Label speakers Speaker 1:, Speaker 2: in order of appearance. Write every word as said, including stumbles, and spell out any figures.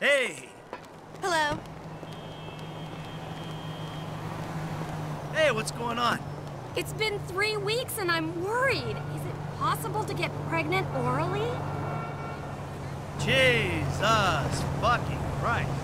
Speaker 1: Hey!
Speaker 2: Hello.
Speaker 1: Hey, what's going on?
Speaker 2: It's been three weeks and I'm worried. Is it possible to get pregnant orally?
Speaker 1: Jesus fucking Christ.